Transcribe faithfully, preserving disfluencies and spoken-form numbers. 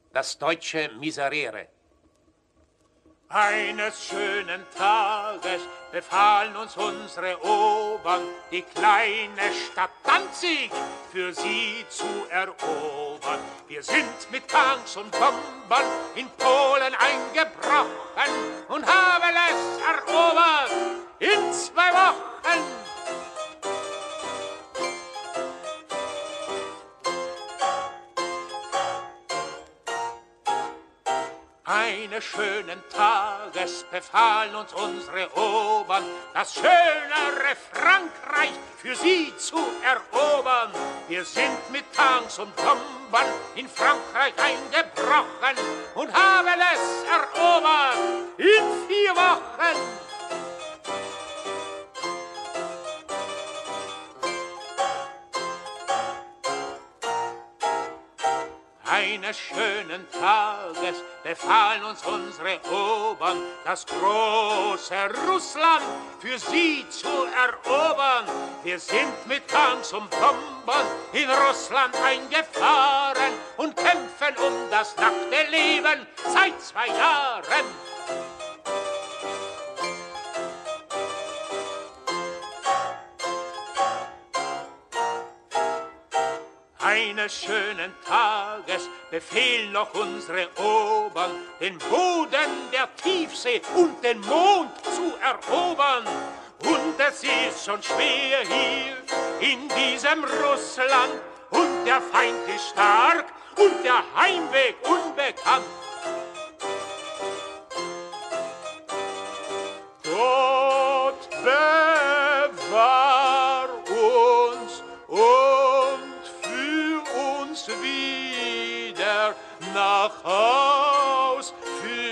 das deutsche Miserere. Eines schönen Tages befahlen uns unsere Obern, die kleine Stadt Danzig für sie zu erobern. Wir sind mit Tanks und Bombern in Polen eingebrochen und haben es erobert in zwei Wochen. Eines schönen Tages befahlen uns unsere Obern, das schönere Frankreich für sie zu erobern. Wir sind mit Tanks und Bombern in Frankreich eingebrochen und haben es erobert in vier Wochen. Eines schönen Tages befahlen uns unsere Obern, das große Russland für sie zu erobern. Wir sind mit Tanks und Bombern in Russland eingefahren und kämpfen um das nackte Leben seit zwei Jahren. Eines schönen Tages befehlen noch unsere Obern, den Boden der Tiefsee und den Mond zu erobern. Und es ist schon schwer hier in diesem Russland, und der Feind ist stark und der Heimweg unbekannt. Gott bewahr uns und führ uns wieder nach Haus. Für